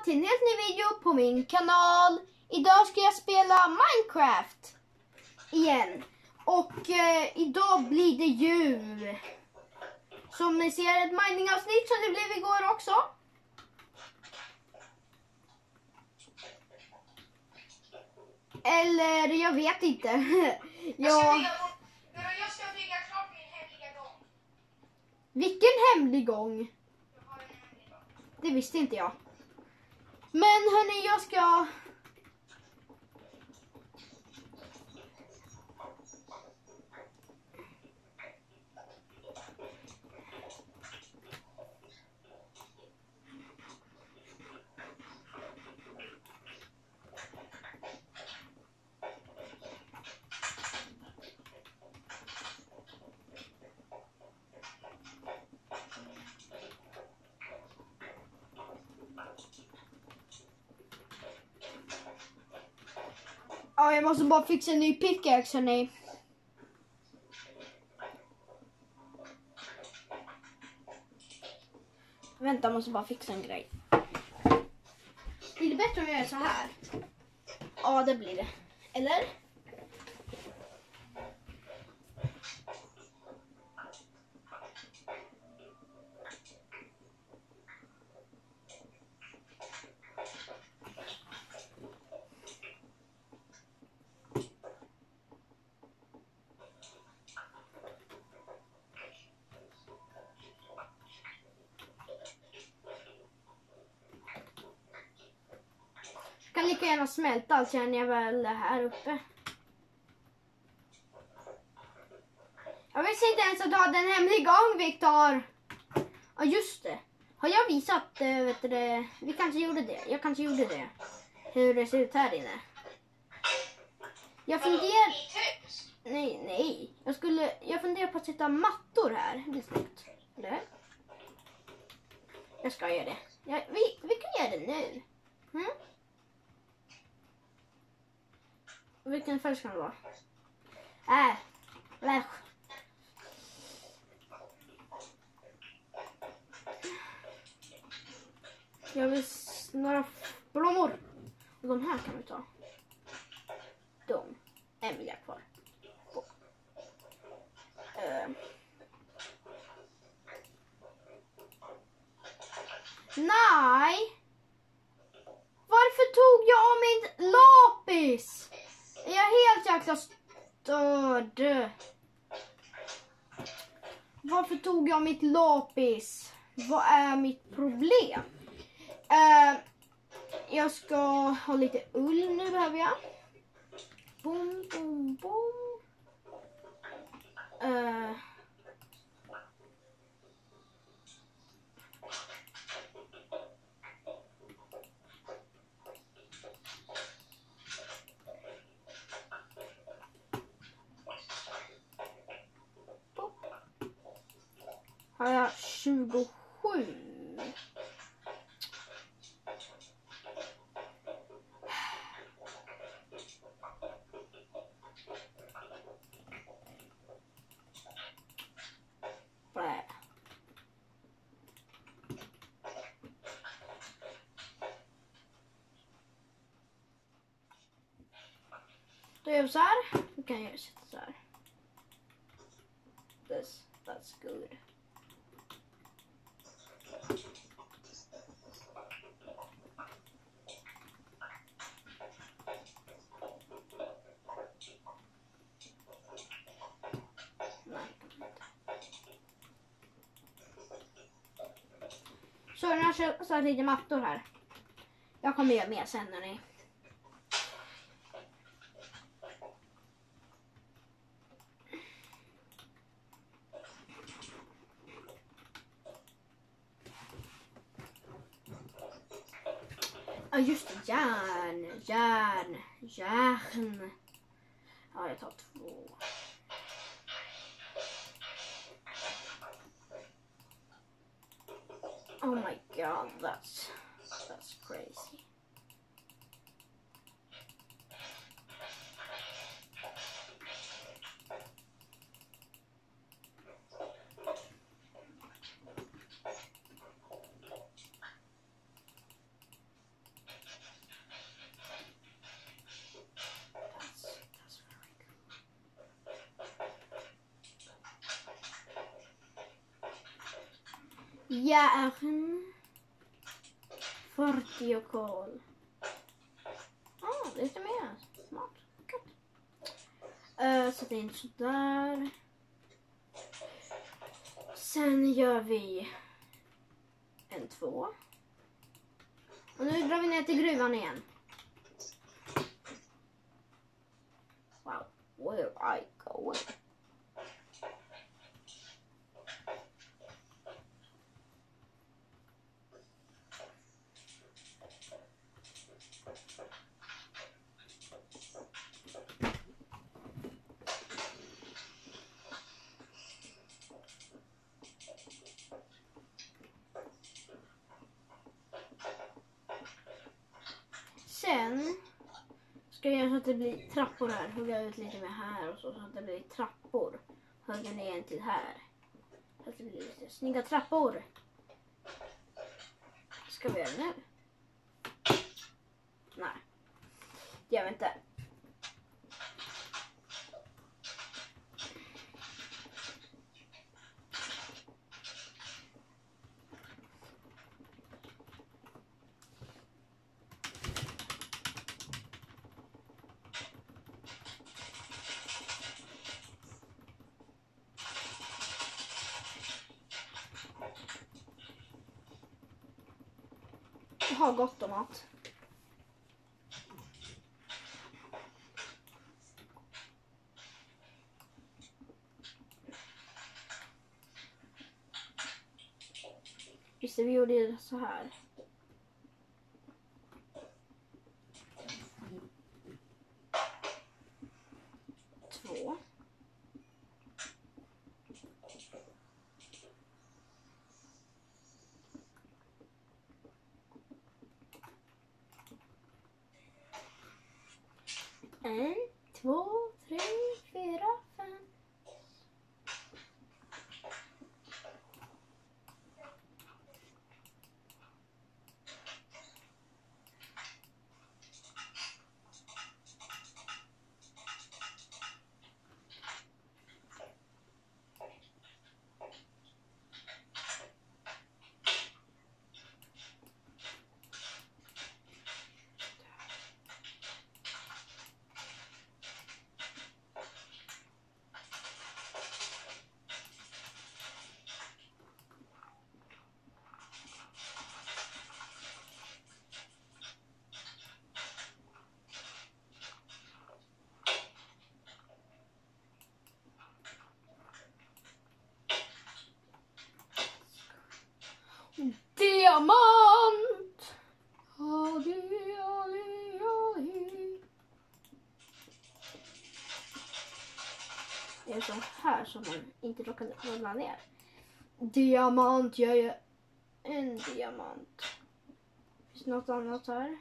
till en helt ny video på min kanal. Idag ska jag spela Minecraft igen. Och idag blir det jul. Som ni ser ett miningavsnitt som det blev igår också. Eller jag vet inte. Jag ska bygga klart min hemliga gång. Vilken hemlig gång? Jag har en hemlig gång. Det visste inte jag. Men hörni, jag ska... Ja, jag måste bara fixa en ny pickaxe, hörni. Vänta, jag måste bara fixa en grej. Blir det bättre om jag gör så här? Ja, det blir det. Eller? Kan lika gärna smälta allt känner jag väl här uppe. Jag visste inte ens att du hade en hemlig gång, Viktor. Ja, just det. Har jag visat, vet du det? Vi kanske gjorde det. Jag kanske gjorde det. Hur det ser ut här inne. Jag funderar... Nej. Jag funderar på att sätta mattor här. Det är snyggt. Eller? Jag ska göra det. Vi kan göra det nu. Vilken färg ska det vara? Läsch. Jag vill några blommor. Och de här kan vi ta. En vill jag kvar. Nej. Varför tog jag av min lapis? Jag är helt jäkla störd. Varför tog jag mitt lapis? Vad är mitt problem? Jag ska ha lite ull nu, behöver jag. Boom. Har jag 27? Då gör vi så här. Vi kan göra så här. That's good. Så nu har jag satt lite mattor här. Jag kommer göra mer sen när ni... Ja, just det. Järn. Ja, jag tar 2. Oh my god, that's crazy. järn. 40 kol. Lite mer. Smart. Sätta in sådär. Sen gör vi en 2. Och nu drar vi ner till gruvan igen. Wow, where I going? Sen ska jag göra så att det blir trappor här. Hugga ut lite mer här och så att det blir trappor. Hugga ner en till här. Så att det blir lite snygga trappor. Ska vi göra det nu? Nej, det gör vi inte. Jag har gott om mat. Just det, vi gjorde det så här. Två. En, två, tre, fyra, fem. Diamant! Det är så här som man inte råkar ramla ner. Diamant, jag är en diamant. Finns det något annat här?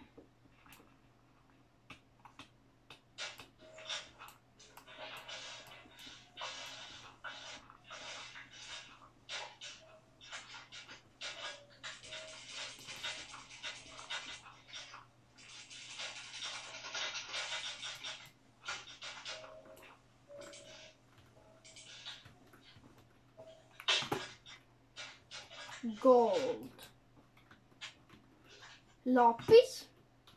Gold. Lapis.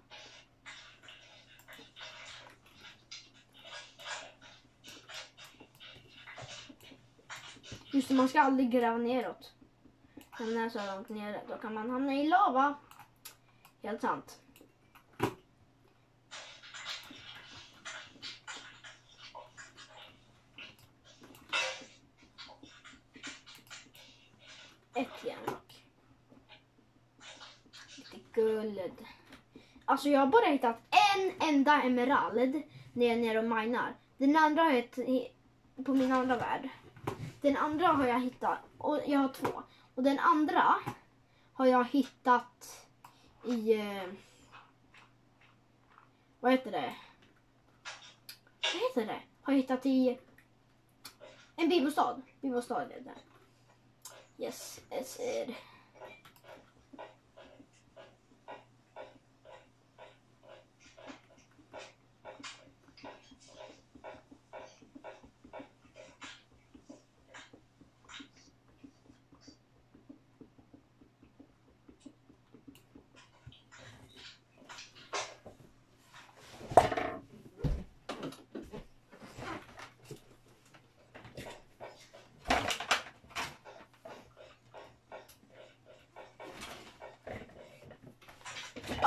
Just det, man ska aldrig gräva neråt. När man är så långt nere, då kan man hamna i lava. Helt sant. Ett järnblock. Lite guld. Alltså jag har bara hittat en enda emerald när jag är nere och minar. Den andra har jag på min andra värld. Den andra har jag hittat, och jag har 2. Och den andra har jag hittat i... vad heter det? Vad heter det? Har jag hittat i en bibelstad. Bibelstad är det. Yes, it's it.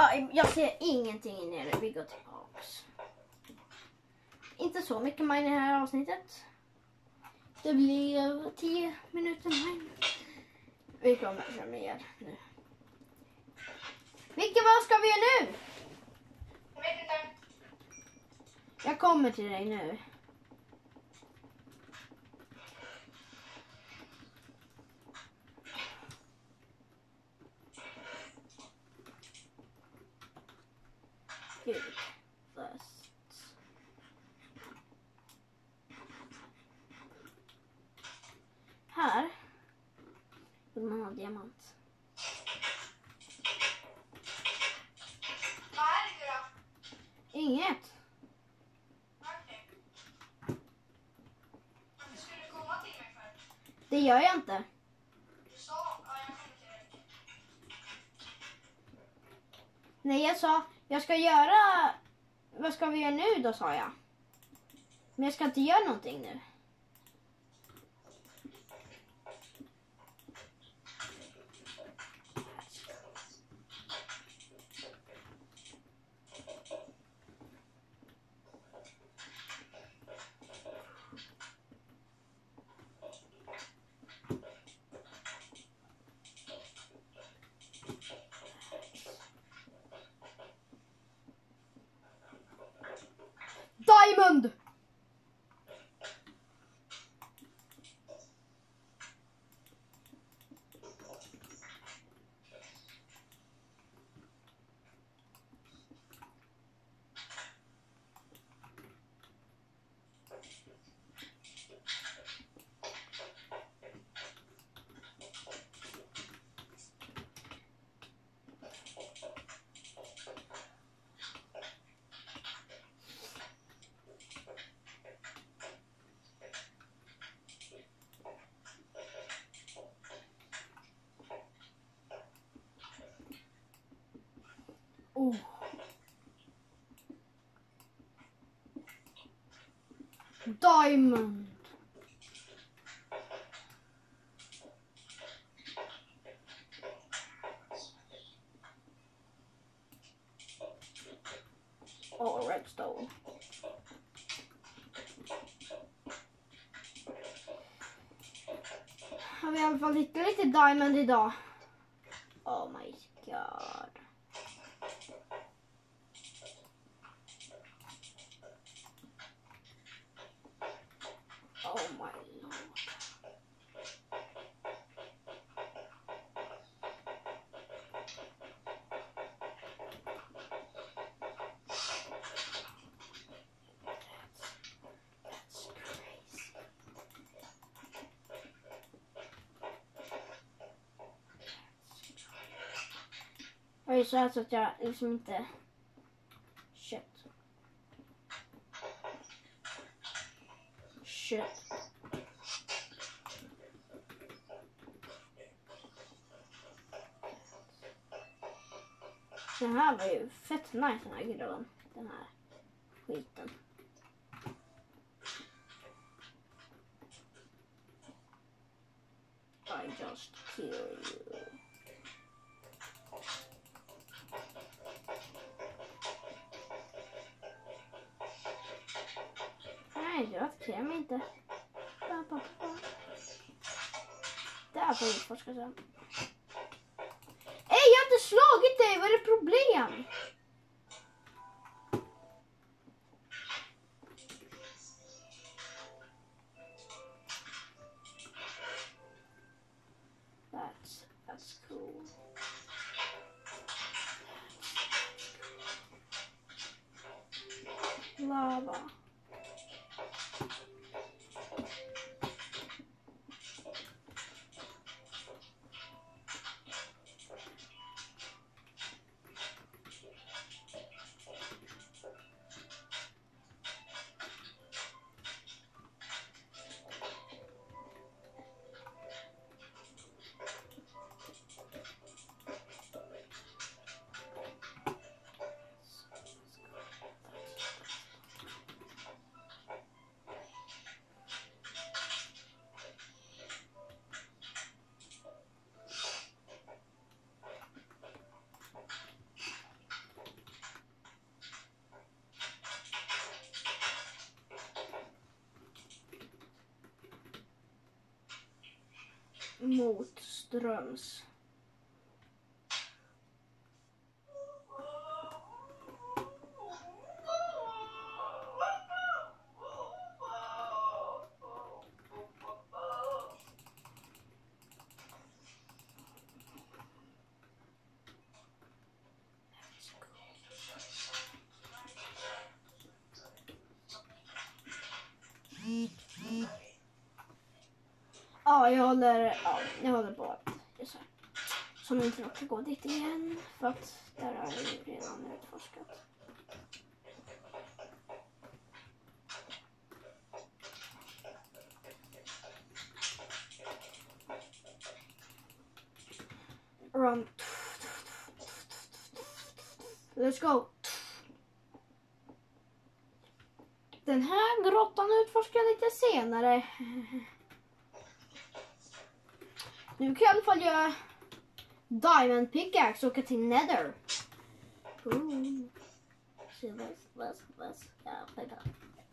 Jag ser ingenting nere. Vi går tillbaks. Inte så mycket mine i det här avsnittet. Det blir 10 minuter mine. Vi kommer köra mer nu. Vilket vad ska vi göra nu? Jag vet inte. Jag kommer till dig nu. Gud, först. Här vill man ha diamant. Vad är det då? Inget. Okej. Du skulle komma till mig för. Det gör jag inte. Du sa, ja jag kommer till dig. Nej, jag sa, jag ska göra... Vad ska vi göra nu då, sa jag. Men jag ska inte göra någonting nu. Diamond! Oh. Diamond. Oh, redstone. Har vi i alla fall hittat lite diamond idag. Oh my god. Oh my lord. That's crazy. Jag är så här så att jag liksom inte... Shit. Shit. Den här var ju fett nice, den här grillen. Den här skiten. I just kill you. Nej, jag attackerar mig inte. Där får jag utforska sen. Jag har inte slagit dig, vad är det problem? That's cool. Lava. motströms. Ja, jag håller på att som inte råkar gå dit igen för att där är det ju redan utforskat. Run. Let's go. Den här grottan utforskar jag lite senare. Nu kan jag i alla fall göra Diamond Pickaxe och åka till Nether. See this. Yeah, play that.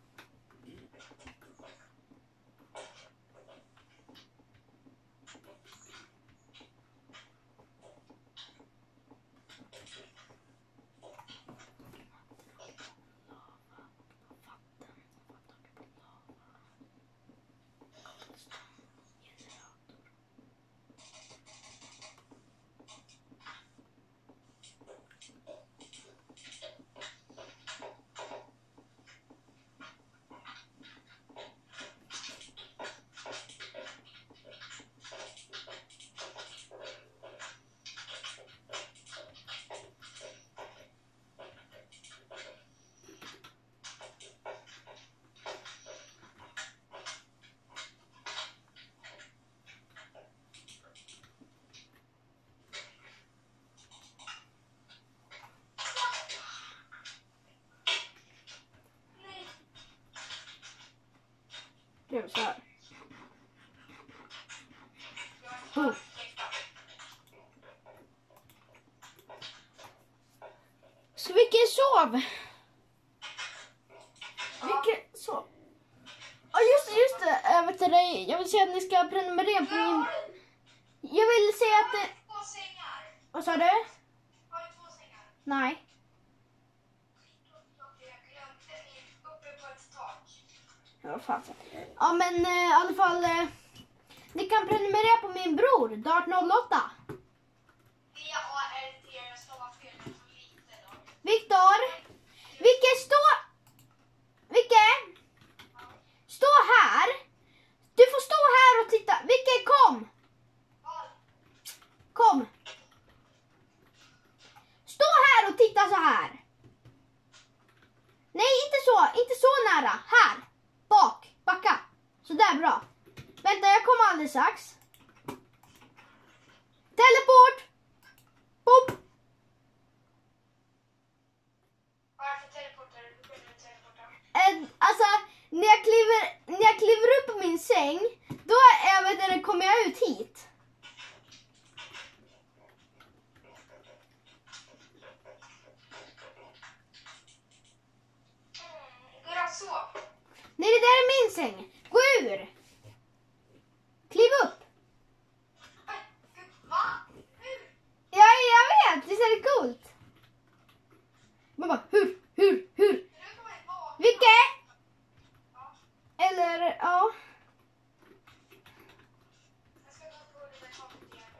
Det är så här. Så vilken sov? Vilken sov? Ja just det. Jag vill säga att ni ska prenumerera på min... Jag vill säga att det... Två sängar. Vad sa du? Har du 2 sängar? Nej. Jag glömde ni uppe på ett tak. Ja, fan. Ja men i alla fall... ni kan prenumerera på min bror, Dart08. D-A-R-T, jag stavar fel, det är så lite då. Viktor! Stå här! Du får stå här och titta. Vicke, kom! Vad? Kom! Stå här och titta så här. Nej, inte så nära. Här. Backa. Så där, bra. Vänta, jag kommer alldeles strax. Teleport! Boop! Varför teleportar du? Du kunde teleporta. Alltså, när jag kliver upp på min säng, då kommer jag ut hit. Gurra, sov. Nej, det där är min säng. Gå ur. Kliv upp. Va? Hur? Ja, jag vet. Visst är det coolt? Mamma, hur? Du kommer ihåg. Vilke? Ja, Eller, ja. jag ska gå på det där taket igen.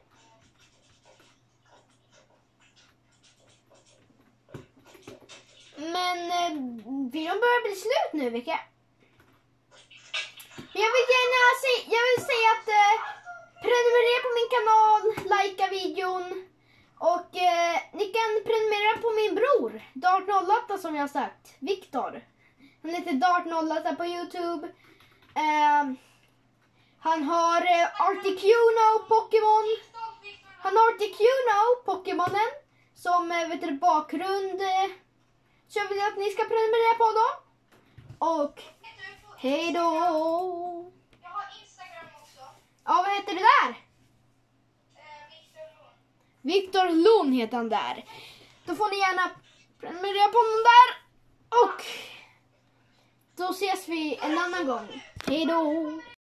Men videon börjar bli slut nu, Vicke. Men jag vill säga att prenumerera på min kanal, likea videon och ni kan prenumerera på min bror, Dart08 som jag har sagt, Viktor. Han heter Dart08 på YouTube. Han har Articuno Pokémon. Han har Articuno Pokémonen som bakgrund. Så jag vill att ni ska prenumerera på dem. Och hej då! Jag har Instagram också. Ja, vad heter det där? Viktor Lund. Viktor Lund heter han där. Då får ni gärna prenumerera på honom där. Och då ses vi en annan gång. Hej då!